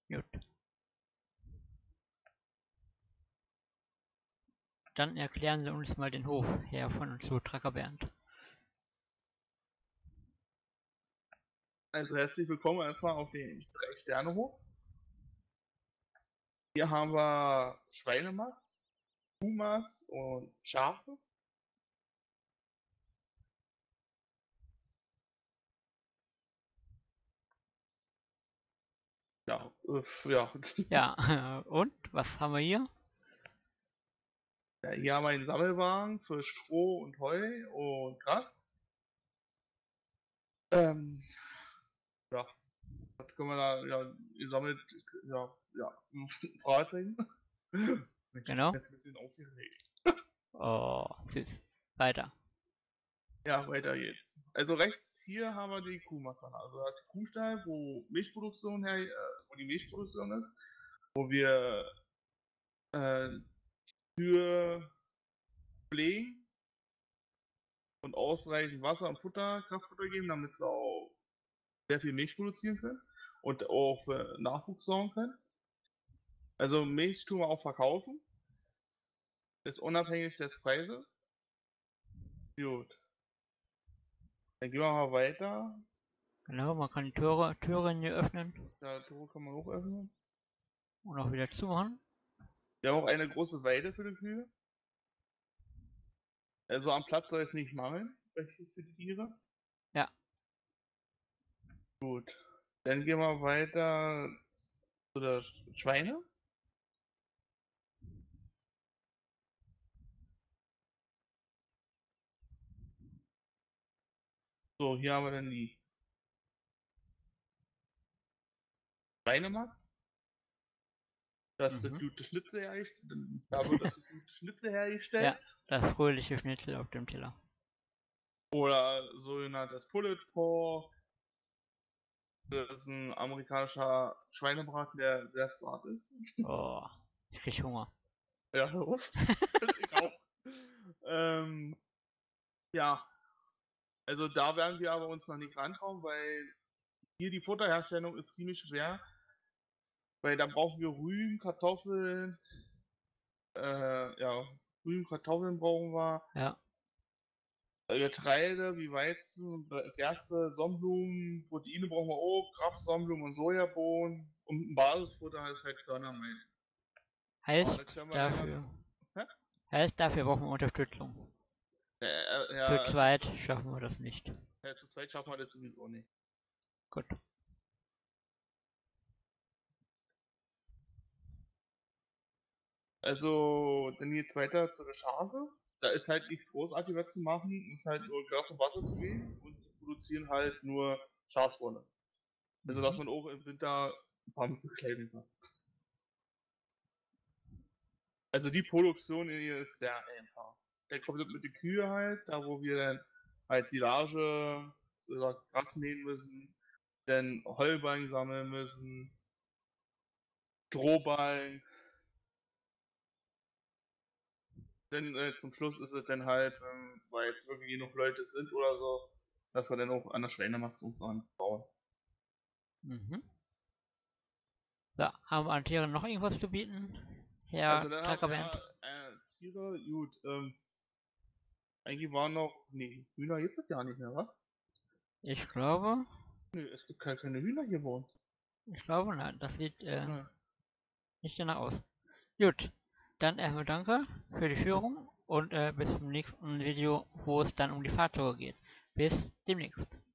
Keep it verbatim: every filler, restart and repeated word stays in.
Gut. Dann erklären Sie uns mal den Hof, Herr von und zu Tracker Bernd. Also herzlich willkommen erstmal auf den Drei-Sterne-Hof. Hier haben wir Schweinemast, Kuhmast und Schafe. Ja, äh, ja. Ja, und was haben wir hier? Ja, hier haben wir einen Sammelwagen für Stroh und Heu und Gras. Ähm, ja, was können wir da, ja, ihr sammelt, ja, ja, Fragezeichen. Genau. Jetzt ein bisschen aufgeregt. Oh, süß. Weiter. Ja, weiter geht's. Also rechts hier haben wir die Kuhmasse. Also der Kuhstall, wo Milchproduktion her, äh, wo die Milchproduktion ist, wo wir äh, Kühe pflegen und ausreichend Wasser und Futter, Kraftfutter geben, damit sie auch sehr viel Milch produzieren können und auch für Nachwuchs sorgen können. Also Milch tun wir auch verkaufen. Ist unabhängig des Preises. Gut. Dann gehen wir mal weiter. Genau, man kann die Tore, Türen hier öffnen Da Tore kann man auch öffnen. und auch wieder zumachen. Wir haben auch eine große Weide für die Kühe. Also am Platz soll es nicht mangeln, welches für die Tiere. Ja. Gut. Dann gehen wir weiter zu der Schweine. So, hier haben wir dann die Schweinemast. Das ist das Mhm. gute Schnitzel hergestellt. Da wird das gute Schnitzel hergestellt. Ja, das fröhliche Schnitzel auf dem Teller. Oder sogenanntes Pulled Pork. Das ist ein amerikanischer Schweinebraten, der sehr zart ist. Oh, ich krieg Hunger. Ja, hör auf. Ich auch. Ähm, ja, also da werden wir aber uns noch nicht rantrauen, weil hier die Futterherstellung ist ziemlich schwer. Weil da brauchen wir Rüben, Kartoffeln, äh, ja, Rüben, Kartoffeln brauchen wir. Ja. Getreide wie Weizen, Gerste, Sonnenblumen, Proteine brauchen wir auch, Kraft, Sonnenblumen und Sojabohnen. Und ein Basisfutter ist halt Körnermilch. Heißt Das können wir dafür, leider- heißt dafür brauchen wir Unterstützung. Äh, äh, Zu ja, also, zweit schaffen wir das nicht. ja, zu zweit schaffen wir das sowieso nicht. Gut. Also, dann geht's weiter zu der Schafe. Da ist halt nicht großartig was zu machen, ist halt nur Gras und Wasser zu geben und die produzieren halt nur Schafswolle. Also, dass Mhm. man auch im Winter warm bekleiden kann. Also, die Produktion hier ist sehr einfach. Dann kommt das mit den Kühe halt, da wo wir dann halt Silage, so Gras mähen müssen, dann Heuballen sammeln müssen, Strohballen. Dann äh, zum Schluss ist es dann halt, ähm, weil jetzt wirklich genug Leute sind oder so, dass wir dann auch an der Schweinemast uns anbauen. Mhm. So, haben wir an Tieren noch irgendwas zu bieten? Herr Also dann haben Trackerband? ja äh, Tiere, gut, ähm, eigentlich waren noch, nee, Hühner gibt es ja nicht mehr, wa? Ich glaube, Nö, es gibt keine, keine Hühner hier bei uns. ich glaube, nein, das sieht äh, Ja. nicht danach aus. Gut, dann erstmal danke für die Führung und äh, bis zum nächsten Video, wo es dann um die Fahrzeuge geht. Bis demnächst.